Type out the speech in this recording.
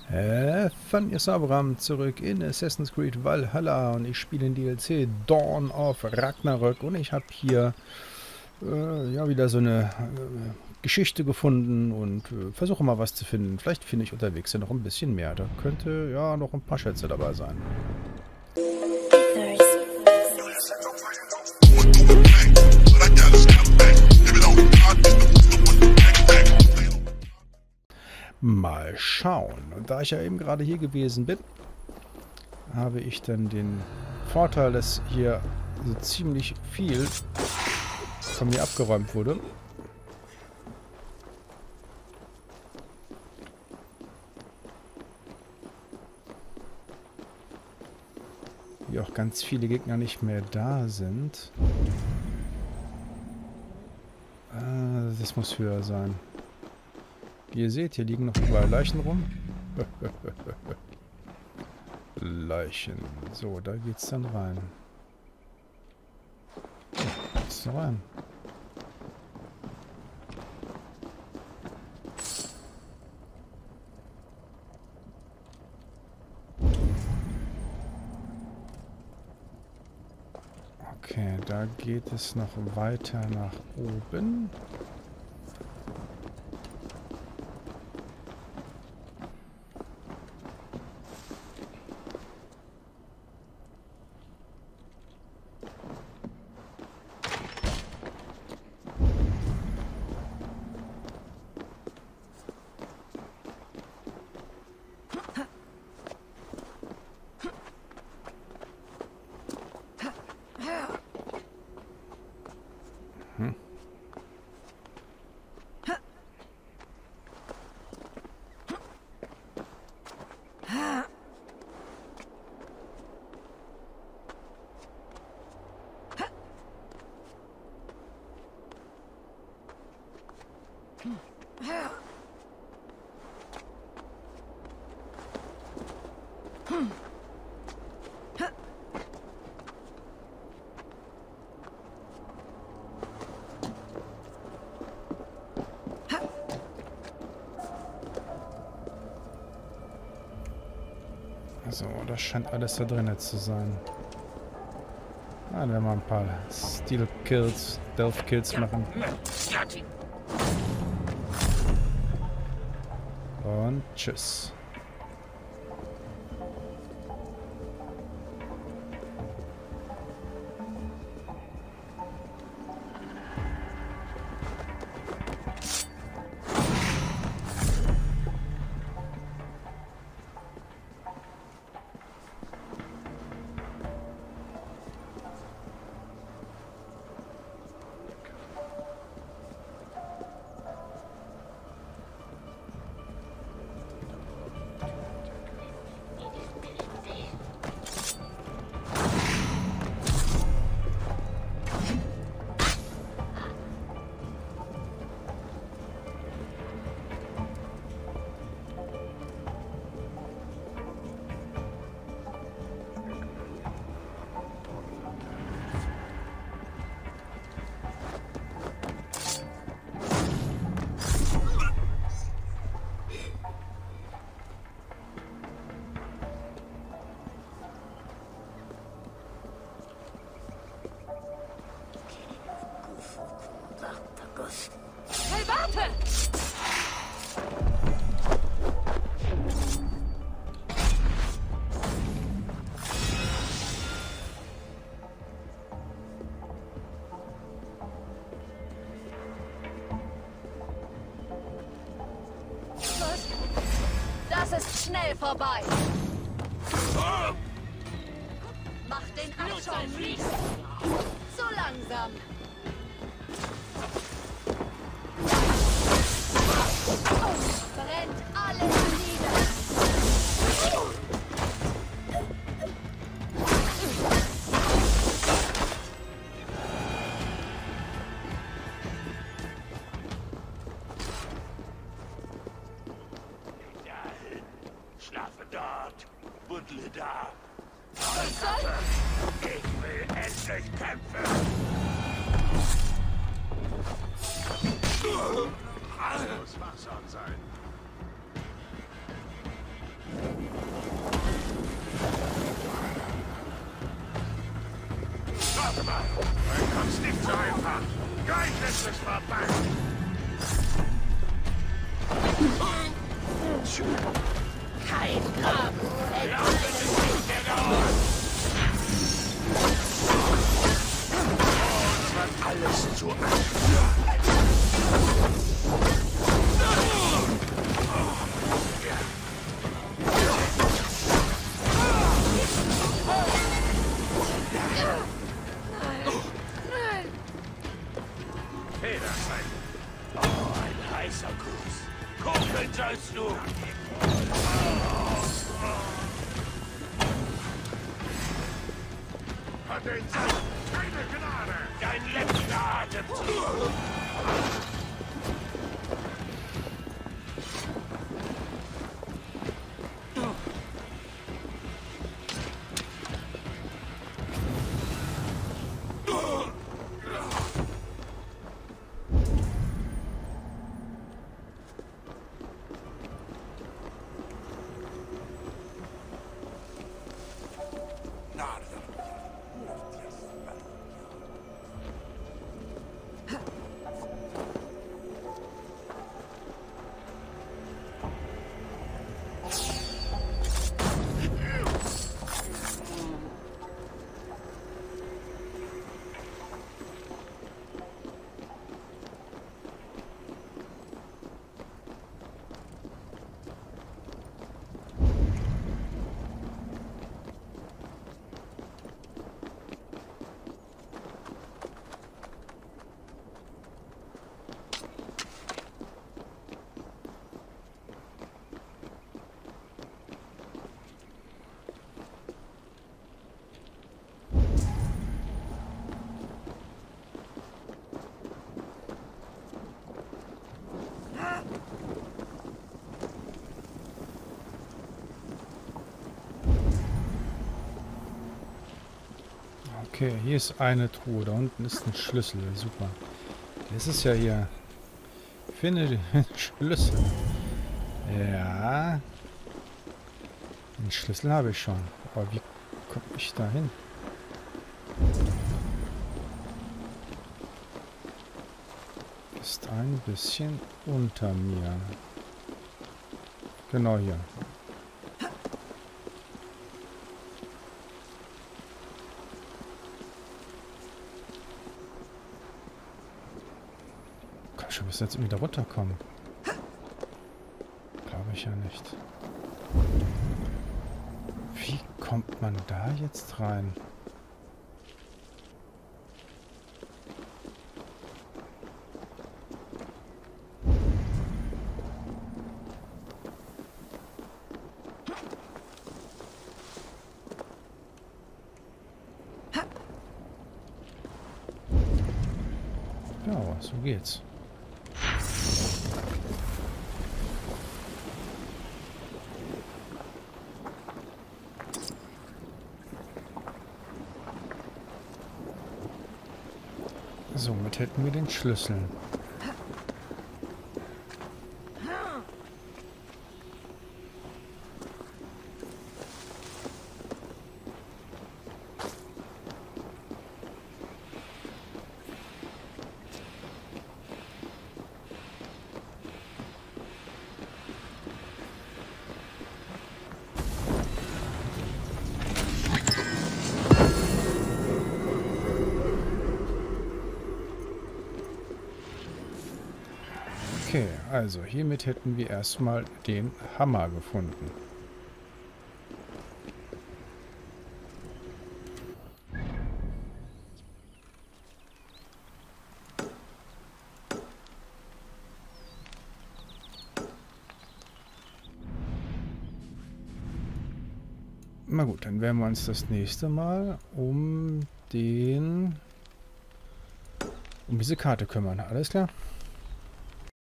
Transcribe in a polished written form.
Von Sabram zurück in Assassin's Creed Valhalla und ich spiele den DLC Dawn of Ragnarök und ich habe hier ja wieder so eine Geschichte gefunden und versuche mal was zu finden. Vielleicht finde ich unterwegs ja noch ein bisschen mehr. Da könnte ja noch ein paar Schätze dabei sein. Mal schauen. Und da ich ja eben gerade hier gewesen bin, habe ich dann den Vorteil, dass hier so ziemlich viel von mir abgeräumt wurde. Wie auch ganz viele Gegner nicht mehr da sind. Das muss höher sein. Wie ihr seht, hier liegen noch überall Leichen rum. Leichen. So, da geht's dann rein. Geht's rein. Okay, da geht es noch weiter nach oben. So, das scheint alles da drinnen zu sein. Dann werden wir ein paar Stealth-Kills machen. Und tschüss. Hey, warte! Was? Das ist schnell vorbei. Mach den Abschaum fließen. So langsam. Brennt alles nieder! Dahin! Schlafe dort! Buddle da! Ich will endlich kämpfen! Muss wachsam sein. Mach's nicht so einfach. Gleich ist es vorbei. Kein Kampf. Alles zu Federschein. Oh, ein heißer Kuss. Kumpeln sollst du. Potenzial. Keine Gnade. Dein letzter Atemzug. Okay, hier ist eine Truhe. Da unten ist ein Schlüssel. Super. Das ist ja hier. Finde den Schlüssel. Ja. Den Schlüssel habe ich schon. Aber wie komme ich da hin? Ist ein bisschen unter mir. Genau hier. Ich muss jetzt irgendwie da runterkommen. Glaube ich ja nicht. Wie kommt man da jetzt rein? Ja, so geht's. Somit hätten wir den Schlüssel. Okay, also hiermit hätten wir erstmal den Hammer gefunden. Na gut, dann werden wir uns das nächste Mal um diese Karte kümmern. Alles klar?